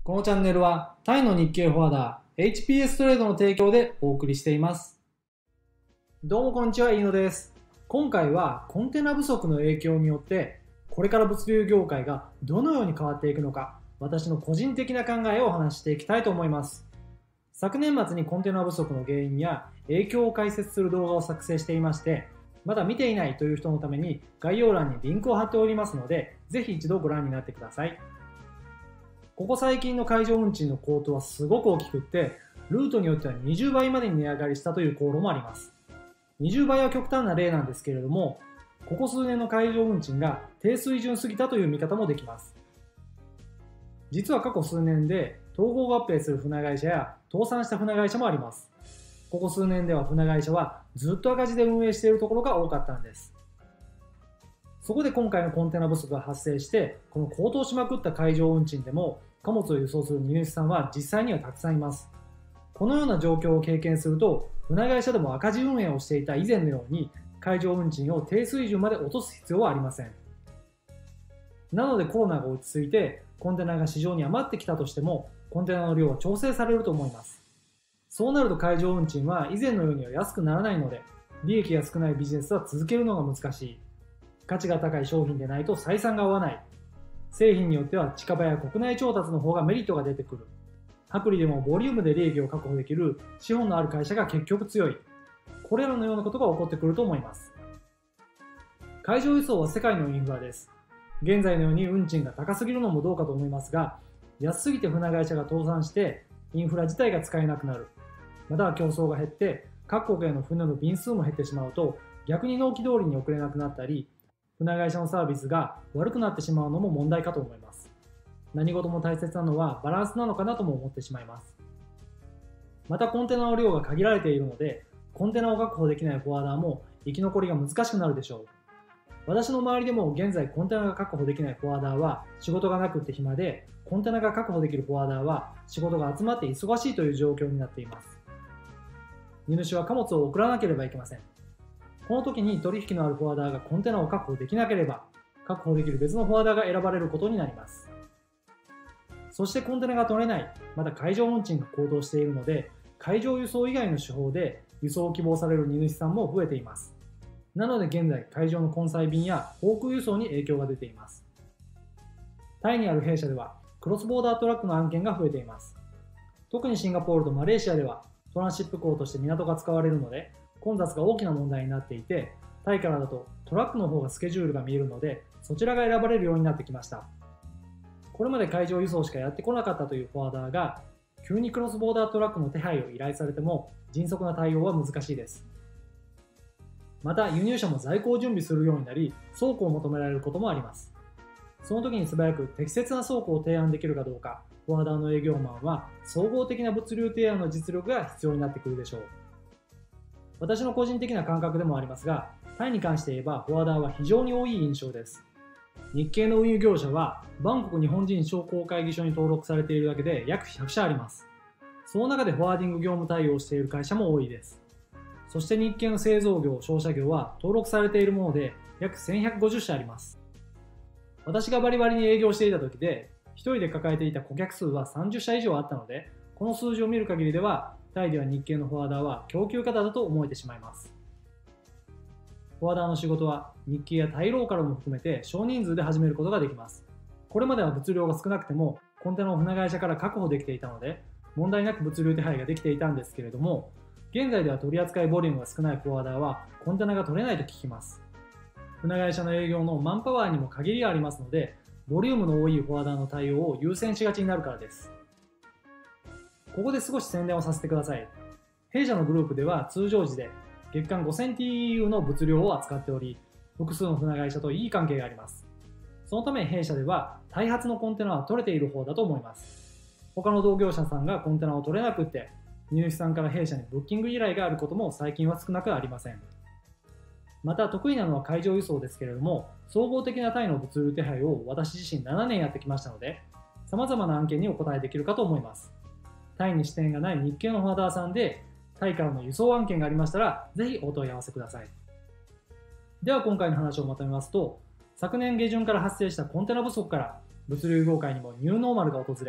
このチャンネルはタイの日系フォワーダー HPS トレードの提供でお送りしています。どうもこんにちは、飯野です。今回はコンテナ不足の影響によってこれから物流業界がどのように変わっていくのか、私の個人的な考えをお話ししていきたいと思います。昨年末にコンテナ不足の原因や影響を解説する動画を作成していまして、まだ見ていないという人のために概要欄にリンクを貼っておりますので、ぜひ一度ご覧になってください。ここ最近の海上運賃の高騰はすごく大きくって、ルートによっては20倍までに値上がりしたという航路もあります。20倍は極端な例なんですけれども、ここ数年の海上運賃が低水準すぎたという見方もできます。実は過去数年で統合合併する船会社や倒産した船会社もあります。ここ数年では船会社はずっと赤字で運営しているところが多かったんです。そこで今回のコンテナ不足が発生して、この高騰しまくった海上運賃でも貨物を輸送する荷主さんは実際にはたくさんいます。このような状況を経験すると、船会社でも赤字運営をしていた以前のように海上運賃を低水準まで落とす必要はありません。なのでコロナが落ち着いてコンテナが市場に余ってきたとしても、コンテナの量は調整されると思います。そうなると海上運賃は以前のようには安くならないので、利益が少ないビジネスは続けるのが難しい。価値が高い商品でないと採算が合わない。製品によっては近場や国内調達の方がメリットが出てくる。薄利でもボリュームで利益を確保できる資本のある会社が結局強い。これらのようなことが起こってくると思います。海上輸送は世界のインフラです。現在のように運賃が高すぎるのもどうかと思いますが、安すぎて船会社が倒産してインフラ自体が使えなくなる。または競争が減って各国への船の便数も減ってしまうと、逆に納期通りに送れなくなったり、船会社のサービスが悪くなってしまうのも問題かと思います。何事も大切なのはバランスなのかなとも思ってしまいます。またコンテナの量が限られているので、コンテナを確保できないフォワーダーも生き残りが難しくなるでしょう。私の周りでも現在コンテナが確保できないフォワーダーは仕事がなくって暇で、コンテナが確保できるフォワーダーは仕事が集まって忙しいという状況になっています。荷主は貨物を送らなければいけません。この時に取引のあるフォワーダーがコンテナを確保できなければ、確保できる別のフォワーダーが選ばれることになります。そしてコンテナが取れない、また海上運賃が高騰しているので、海上輸送以外の手法で輸送を希望される荷主さんも増えています。なので現在、海上の混載便や航空輸送に影響が出ています。タイにある弊社では、クロスボーダートラックの案件が増えています。特にシンガポールとマレーシアでは、トランシップ港として港が使われるので、混雑が大きな問題になっていて、タイからだとトラックの方がスケジュールが見えるので、そちらが選ばれるようになってきました。これまで海上輸送しかやってこなかったというフォワーダーが、急にクロスボーダートラックの手配を依頼されても、迅速な対応は難しいです。また、輸入者も在庫を準備するようになり、倉庫を求められることもあります。その時に素早く適切な倉庫を提案できるかどうか、フォワーダーの営業マンは総合的な物流提案の実力が必要になってくるでしょう。私の個人的な感覚でもありますが、タイに関して言えばフォワーダーは非常に多い印象です。日系の運輸業者はバンコク日本人商工会議所に登録されているだけで約100社あります。その中でフォワーディング業務対応をしている会社も多いです。そして日系の製造業、商社業は登録されているもので約1150社あります。私がバリバリに営業していた時で、一人で抱えていた顧客数は30社以上あったので、この数字を見る限りでは、タイでは日系のフォワーダーは供給過多だと思えてしまいます。フォワーダーの仕事は日系やタイローカルも含めて少人数で始めることができます。これまでは物量が少なくてもコンテナを船会社から確保できていたので、問題なく物流手配ができていたんですけれども、現在では取り扱いボリュームが少ないフォワーダーはコンテナが取れないと聞きます。船会社の営業のマンパワーにも限りがありますので、ボリュームの多いフォワーダーの対応を優先しがちになるからです。ここで少し宣伝をさせてください。弊社のグループでは通常時で月間 5000TEU の物量を扱っており、複数の船会社といい関係があります。そのため弊社では大発のコンテナは取れている方だと思います。他の同業者さんがコンテナを取れなくって、荷主さんから弊社にブッキング依頼があることも最近は少なくありません。また得意なのは海上輸送ですけれども、総合的なタイの物流手配を私自身7年やってきましたので、様々な案件にお答えできるかと思います。タイに支店がない日系のフォワーダーさんで、タイからの輸送案件がありましたら、ぜひお問い合わせください。では今回の話をまとめますと、昨年下旬から発生したコンテナ不足から物流業界にもニューノーマルが訪れ、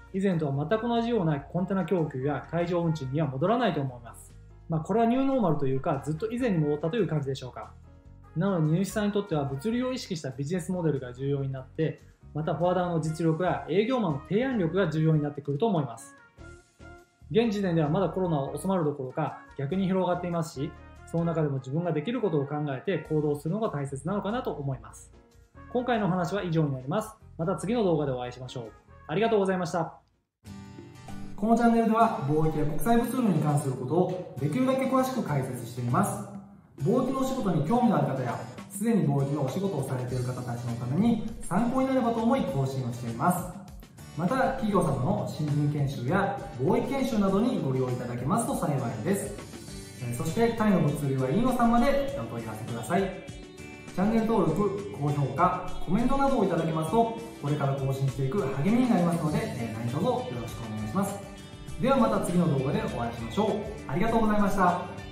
以前とは全く同じようなコンテナ供給や海上運賃には戻らないと思います。これはニューノーマルというか、ずっと以前に戻ったという感じでしょうか。なので荷主さんにとっては物流を意識したビジネスモデルが重要になって、またフォワーダーの実力や営業マンの提案力が重要になってくると思います。現時点ではまだコロナは収まるどころか逆に広がっていますし、その中でも自分ができることを考えて行動するのが大切なのかなと思います。今回のお話は以上になります。また次の動画でお会いしましょう。ありがとうございました。このチャンネルでは貿易や国際物流に関することをできるだけ詳しく解説しています。貿易のお仕事に興味のある方や、すでに貿易のお仕事をされている方たちのために参考になればと思い更新をしています。また企業様の新人研修や貿易研修などにご利用いただけますと幸いです。そしてタイの物流は飯野さんまでお問い合わせください。チャンネル登録、高評価、コメントなどをいただけますと、これから更新していく励みになりますので、何卒よろしくお願いします。ではまた次の動画でお会いしましょう。ありがとうございました。